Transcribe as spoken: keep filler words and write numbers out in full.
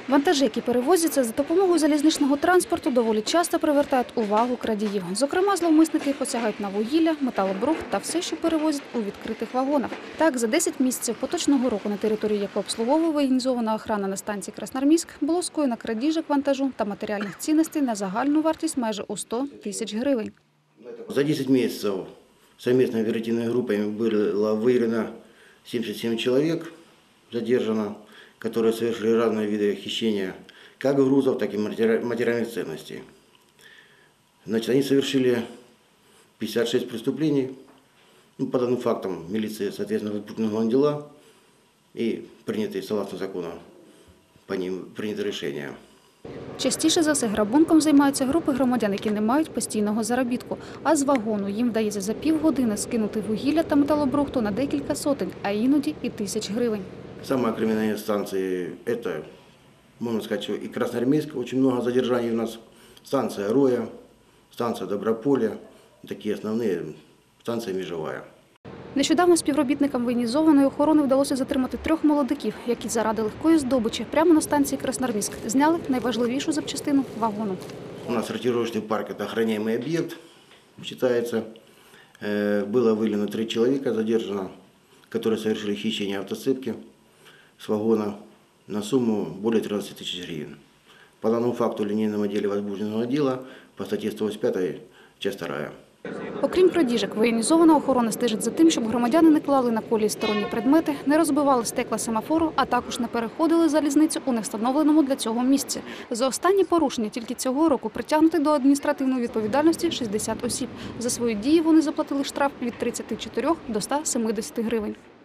Вантажі, які перевозяться за допомогою залізничного транспорту, доволі часто привертають увагу крадіїв. Зокрема, зловмисники посягають на вугілля, металобрухт та все, що перевозять у відкритих вагонах. Так, за десять місяців поточного року на території, яку обслуговує воєнізована охорона на станції Красноармійськ, було скоєно крадіжок вантажу та матеріальних цінностей на загальну вартість майже у сто тисяч гривень. За десять месяцев совместной оперативной группой было выявлено семьдесят семь человек, задержано, которые совершили разные виды хищения как грузов, так и материальных ценностей. Значит, они совершили пятьдесят шесть преступлений. Ну, по данным фактам милиция, соответственно, возбуждена дела и приняты, согласно закону, по ним принято решение. Частіше за все грабунком займаються групи громадян, які не мають постійного заробітку. А з вагону їм вдається за півгодини скинути вугілля та металобрухту на декілька сотень, а іноді і тисяч гривень. Самые криминальные станции – это, можно сказать, что и Красноармейск, очень много задержаний у нас, станция Роя, станция Доброполя, такие основные, станция Межевая. Нещодавно співробітникам воєнізованої охорони вдалося затримати трьох молодиків, які заради легкої здобичі прямо на станції Красноармійськ зняли найважливішу запчастину вагону. У нас сортировочный парк – это охраняемый объект, считается. Было выявлено три человека, задержано, которые совершили хищение автоцепки с вагона на сумму более тринадцати тысяч гривен. По данному факту в линейном отделе возбужденного дела по статье сто восемьдесят пять, часть вторая. Окрім крадіжок, воєнізована охорона стежить за тим, щоб громадяни не клали на колії сторонні предмети, не розбивали стекла семафору, а також не переходили залізницю у невстановленому для цього місці. За останні порушення тільки цього року притягнути до адміністративної відповідальності шістдесят осіб. За свої дії вони заплатили штраф від тридцяти чотирьох до ста семидесяти гривень.